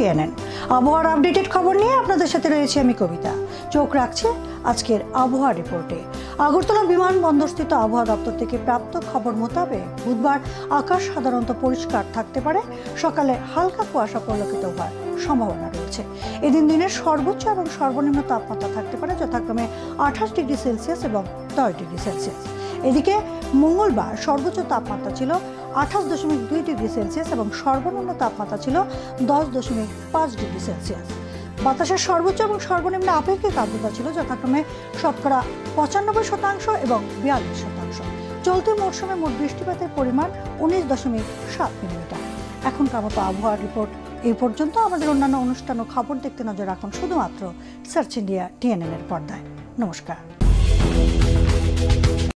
TNN. আবহাওয়ার updated খবর নিয়ে আপনাদের সাথে রয়েছে আমি কবিতা। চোখ রাখছে আজকের আবহাওয়া রিপোর্টে। আগরতলা বিমানবন্দরস্থিত আবহাওয়া দপ্তর থেকে প্রাপ্ত খবর মোতাবেক বুধবার আকাশ সাধারণত পরিষ্কার থাকতে পারে। সকালে হালকা কুয়াশা পরিলক্ষিত হওয়ার সম্ভাবনা রয়েছে। এদিন দিনের সর্বোচ্চ এবং সর্বনিম্ন তাপমাত্রা থাকতে পারে যথাক্রমে 28 ডিগ্রি সেলসিয়াস এবং 10 ডিগ্রি সেলসিয়াস। এদিকে মঙ্গলবার সর্বোচ্চ তাপমাত্রা ছিল 28.2 ডিগ্রি সেলসিয়াস এবং সর্বনিম্ন তাপমাত্রা ছিল 10.5 ডিগ্রি সেলসিয়াস। বাতাসের সর্বোচ্চ এবং সর্বনিম্ন আপেক্ষিক আর্দ্রতা ছিল যথাক্রমে শতকরা 95% এবং 42%। চলতি মৌসুমে মোট বৃষ্টিপাতের পরিমাণ 19.7 মিলিমিটার। এখনকার মতো আবহাওয়ার রিপোর্ট এই পর্যন্ত। আমাদের অন্যান্য অনুষ্ঠান ও খবর দেখতে নজর রাখুন শুধুমাত্র সার্চ ইন্ডিয়া টিএনএন এর পর্দায়। নমস্কার।